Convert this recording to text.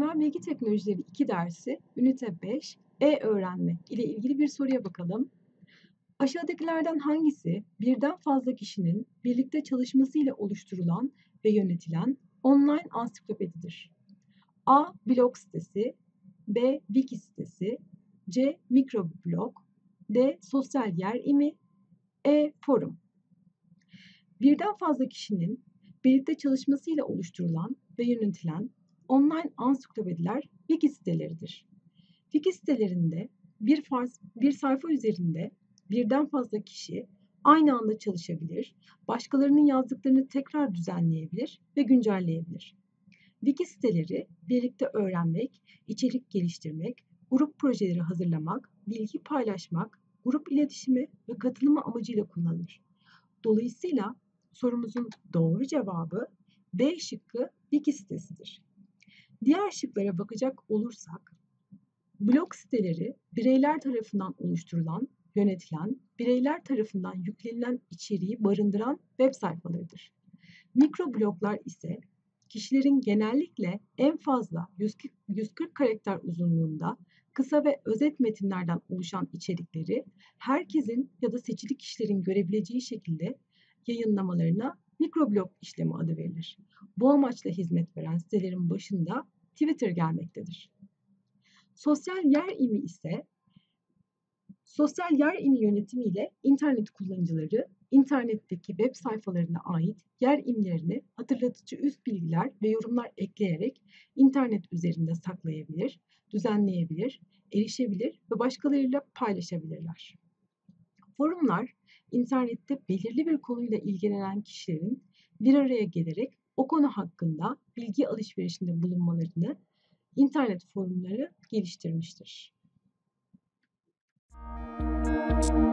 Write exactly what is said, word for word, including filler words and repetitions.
Sanal Bilgi Teknolojileri iki dersi, ünite beş, e-öğrenme ile ilgili bir soruya bakalım. Aşağıdakilerden hangisi birden fazla kişinin birlikte çalışmasıyla oluşturulan ve yönetilen online ansiklopedidir? A. Blog sitesi, B. Wiki sitesi, C. Mikroblog, D. Sosyal yer imi, E. Forum. Birden fazla kişinin birlikte çalışmasıyla oluşturulan ve yönetilen online ansiklopediler wiki siteleridir. Wiki sitelerinde bir, farz, bir sayfa üzerinde birden fazla kişi aynı anda çalışabilir, başkalarının yazdıklarını tekrar düzenleyebilir ve güncelleyebilir. Wiki siteleri birlikte öğrenmek, içerik geliştirmek, grup projeleri hazırlamak, bilgi paylaşmak, grup iletişimi ve katılımı amacıyla kullanılır. Dolayısıyla sorumuzun doğru cevabı B şıkkı wiki sitesidir. Diğer şıklara bakacak olursak, blog siteleri bireyler tarafından oluşturulan, yönetilen, bireyler tarafından yüklenilen içeriği barındıran web sayfalarıdır. Mikrobloglar ise kişilerin genellikle en fazla yüz kırk karakter uzunluğunda kısa ve özet metinlerden oluşan içerikleri herkesin ya da seçili kişilerin görebileceği şekilde yayınlamalarına mikroblog işlemi adı verilir. Bu amaçla hizmet veren sitelerin başında Twitter gelmektedir. Sosyal yer imi ise sosyal yer imi yönetimiyle internet kullanıcıları internetteki web sayfalarına ait yer imlerini hatırlatıcı üst bilgiler ve yorumlar ekleyerek internet üzerinde saklayabilir, düzenleyebilir, erişebilir ve başkalarıyla paylaşabilirler. Forumlar, internette belirli bir konuyla ilgilenen kişilerin bir araya gelerek o konu hakkında bilgi alışverişinde bulunmalarını internet forumları geliştirmiştir.